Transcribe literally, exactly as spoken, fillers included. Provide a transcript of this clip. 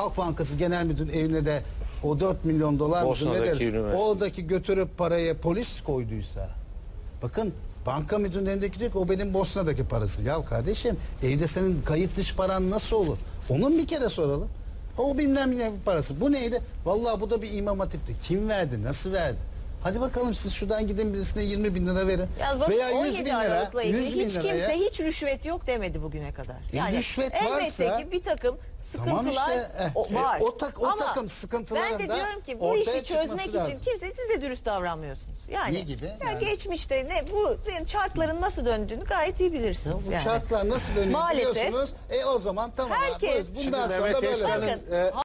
Halk Bankası Genel Müdür evine de o dört milyon dolar mıdır nedir? Oradaki götürüp parayı polis koyduysa, bakın banka müdürlerindeki diyor ki o benim Bosna'daki parası. Ya kardeşim evde senin kayıt dışı paran nasıl olur? Onun bir kere soralım. O bilmem ne parası. Bu neydi? Vallahi bu da bir İmam Hatip'ti. Kim verdi? Nasıl verdi? Hadi bakalım siz şuradan gidin birisine yirmi bin lira verin. Veya yüz bin lira. yüz bin hiç kimse hiç rüşvet yok demedi bugüne kadar. Yani e, rüşvet elbette varsa, ki bir takım sıkıntılar tamam işte, eh, o, var. E, o, tak, o Ama takım sıkıntıların ben de da diyorum ki bu işi çözmek için lazım. kimse siz de dürüst davranmıyorsunuz. Yani, ne gibi? Ya yani. geçmişte ne bu yani çarkların nasıl döndüğünü gayet iyi bilirsiniz. Ya bu yani. çarklar nasıl dönüyor biliyorsunuz. E o zaman tamam. Herkes, Bundan sonra böyle.